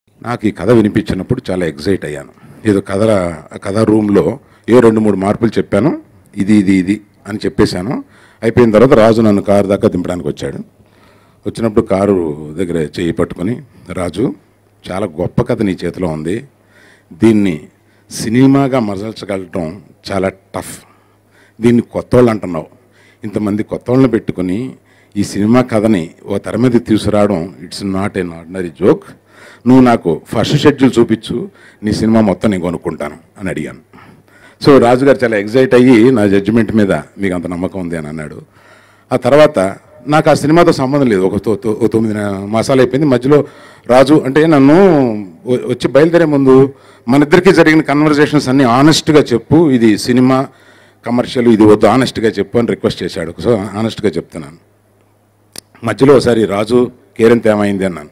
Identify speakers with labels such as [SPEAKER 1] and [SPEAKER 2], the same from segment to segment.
[SPEAKER 1] నాకు ఈ కథ వినిపించినప్పుడు చాలా ఎక్సైట్ అయ్యాను. ఏదో కథ రూమ్లో ఏ 2-3 మార్పులు చెప్పాను, ఇది అని చెప్పేశాను. అయిపోయిన తర్వాత రాజు నన్ను కారు దాకా దింపడానికి వచ్చాడు. వచ్చినప్పుడు కారు దగ్గర చేయి పట్టుకొని, రాజు చాలా గొప్ప కథ నీ చేతిలో ఉంది, దీన్ని సినిమాగా మరల్చగలటం చాలా టఫ్, దీన్ని కొత్తోళ్ళు అంటున్నావు, ఇంతమంది కొత్తోళ్ళని పెట్టుకుని ఈ సినిమా కథని ఓ తెర మీద తీసుకురావడం it's not an ordinary joke, నువ్వు నాకు ఫస్ట్ షెడ్యూల్ చూపించు, నీ సినిమా మొత్తం నేను కొనుక్కుంటాను అని అడిగాను. సో రాజుగారు చాలా ఎగ్జైట్ అయ్యి నా జడ్జిమెంట్ మీద మీకు అంత నమ్మకం ఉంది అని అన్నాడు. ఆ తర్వాత నాకు ఆ సినిమాతో సంబంధం లేదు. ఒక 9 మాసాలు అయిపోయింది. మధ్యలో రాజు అంటే నన్ను వచ్చి బయలుదేరే ముందు మన ఇద్దరికి జరిగిన కన్వర్జేషన్స్ అన్నీ ఆనెస్ట్గా చెప్పు, ఇది సినిమా కమర్షియల్, ఇది వద్దు, ఆనెస్ట్గా చెప్పు అని రిక్వెస్ట్ చేశాడు. సో ఆనెస్ట్గా చెప్తున్నాను. మధ్యలో ఒకసారి రాజు కేరింత ఏమైంది అన్నాను.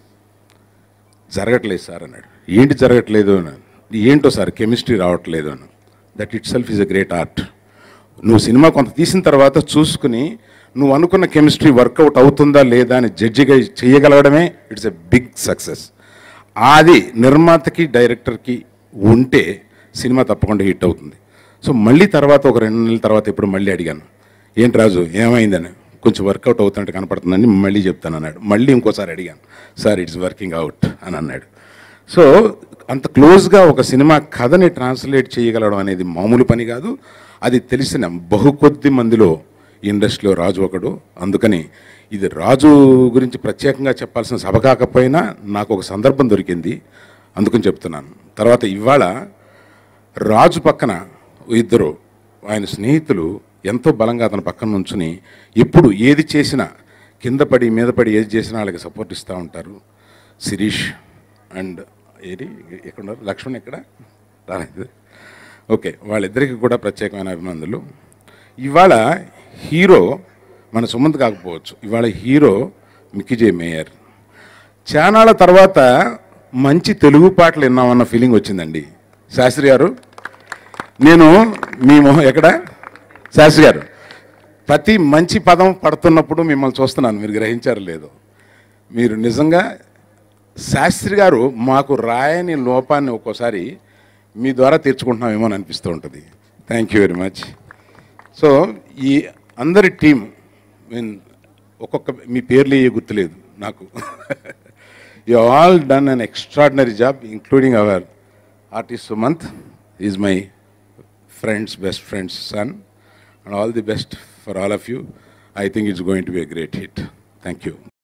[SPEAKER 1] జరగట్లేదు సార్ అన్నాడు. ఏంటి జరగట్లేదు అన్నాను. ఏంటో సార్ కెమిస్ట్రీ రావట్లేదు అన్నాను. That itself is a great art. నువ్వు సినిమా కొంత తీసిన తర్వాత చూసుకుని నువ్వు అనుకున్న కెమిస్ట్రీ వర్కౌట్ అవుతుందా లేదా అని జడ్జిగా చేయగలగడమే ఇట్స్ ఎ బిగ్ సక్సెస్. అది నిర్మాతకి డైరెక్టర్కి ఉంటే సినిమా తప్పకుండా హిట్ అవుతుంది. సో మళ్ళీ తర్వాత ఒక 2 నెలల తర్వాత ఇప్పుడు మళ్ళీ అడిగాను, ఏంటి రాజు ఏమైందని, కొంచెం వర్కౌట్ అవుతున్నట్టు కనపడుతుందని మళ్ళీ చెప్తాను అన్నాడు. మళ్ళీ ఇంకోసారి అడిగాను, సార్ ఇట్స్ వర్కింగ్ అవుట్ అని అన్నాడు. సో అంత క్లోజ్గా ఒక సినిమా కథని ట్రాన్స్లేట్ చేయగలడం అనేది మామూలు పని కాదు. అది తెలిసిన బహుకొద్ది మందిలో ఇండస్ట్రీలో రాజు ఒకడు. అందుకని ఇది రాజు గురించి ప్రత్యేకంగా చెప్పాల్సిన సభ కాకపోయినా నాకు ఒక సందర్భం దొరికింది, అందుకని చెప్తున్నాను. తర్వాత ఇవాళ రాజు పక్కన ఇద్దరు ఆయన స్నేహితులు ఎంతో బలంగా అతని పక్కన నుంచుని ఎప్పుడు ఏది చేసినా కింద పడి మీద పడి ఏది చేసినా వాళ్ళకి సపోర్ట్ ఇస్తూ ఉంటారు. శిరీష్ అండ్ ఎక్కడ లక్ష్మణ్ ఎక్కడ రాలేదు, ఓకే, వాళ్ళిద్దరికీ కూడా ప్రత్యేకమైన అభినందనలు. ఇవాళ హీరో మన సుమంత్ కాకపోవచ్చు, ఇవాళ హీరో మిక్కీ మేయర్. చానాళ్ళ తర్వాత మంచి తెలుగు పాటలు విన్నామన్న ఫీలింగ్ వచ్చిందండి. శాస్త్రి గారు, నేను మీ మొహం ఎక్కడ శాస్త్రి గారు, ప్రతి మంచి పదం పడుతున్నప్పుడు మిమ్మల్ని చూస్తున్నాను, మీరు గ్రహించారు లేదు. మీరు నిజంగా శాస్త్రి గారు మాకు రాయని లోపాన్ని ఒక్కోసారి మీ ద్వారా తీర్చుకుంటున్నామేమో అని అనిపిస్తూ ఉంటుంది. Thank you very much. So ఈ అందరి టీం మీన్ ఒక్కొక్క మీ పేర్లు ఏ గుర్తులేదు నాకు. You all done an extraordinary job, including our artist Sumanth, is my friend's best friend's son, and all the best for all of you. I think it's going to be a great hit. Thank you.